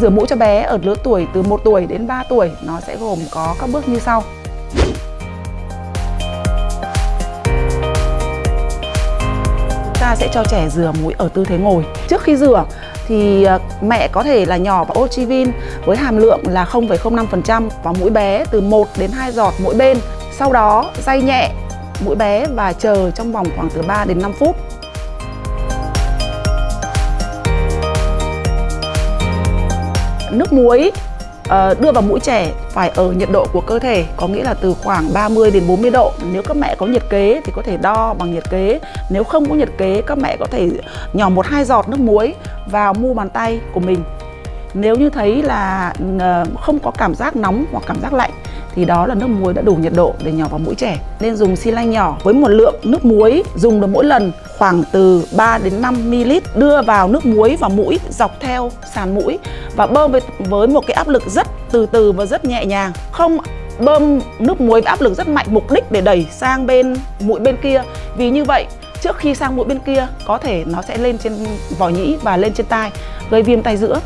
rửa mũi cho bé ở lứa tuổi từ 1 tuổi đến 3 tuổi nó sẽ gồm có các bước như sau. Ta sẽ cho trẻ rửa mũi ở tư thế ngồi. Trước khi rửa thì mẹ có thể là nhỏ vào Otrivin với hàm lượng là 0,05% vào mũi bé từ 1 đến 2 giọt mỗi bên. Sau đó day nhẹ mũi bé và chờ trong vòng khoảng từ 3 đến 5 phút. Nước muối đưa vào mũi trẻ phải ở nhiệt độ của cơ thể, có nghĩa là từ khoảng 30 đến 40 độ. Nếu các mẹ có nhiệt kế thì có thể đo bằng nhiệt kế. Nếu không có nhiệt kế, các mẹ có thể nhỏ 1-2 giọt nước muối vào mu bàn tay của mình. Nếu như thấy là không có cảm giác nóng hoặc cảm giác lạnh thì đó là nước muối đã đủ nhiệt độ để nhỏ vào mũi trẻ. Nên dùng xi lanh nhỏ với một lượng nước muối dùng được mỗi lần khoảng từ 3 đến 5 ml, đưa vào nước muối vào mũi dọc theo sàn mũi và bơm với một cái áp lực rất từ từ và rất nhẹ nhàng. Không bơm nước muối với áp lực rất mạnh mục đích để đẩy sang bên mũi bên kia. Vì như vậy trước khi sang mũi bên kia có thể nó sẽ lên trên vỏ nhĩ và lên trên tai, gây viêm tai giữa.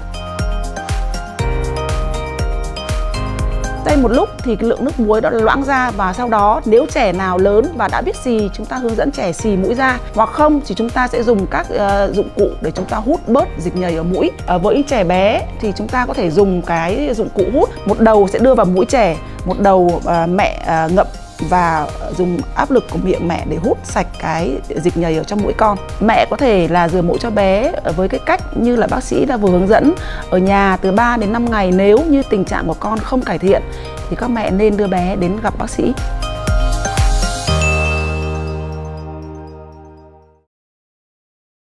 Day một lúc thì cái lượng nước muối đó loãng ra, và sau đó nếu trẻ nào lớn và đã biết xì, chúng ta hướng dẫn trẻ xì mũi ra, hoặc không thì chúng ta sẽ dùng các dụng cụ để chúng ta hút bớt dịch nhầy ở mũi. Với trẻ bé thì chúng ta có thể dùng cái dụng cụ hút, một đầu sẽ đưa vào mũi trẻ, một đầu mẹ ngậm và dùng áp lực của miệng mẹ để hút sạch cái dịch nhầy ở trong mũi con. Mẹ có thể là rửa mũi cho bé với cái cách như là bác sĩ đã vừa hướng dẫn ở nhà từ 3 đến 5 ngày. Nếu như tình trạng của con không cải thiện thì các mẹ nên đưa bé đến gặp bác sĩ.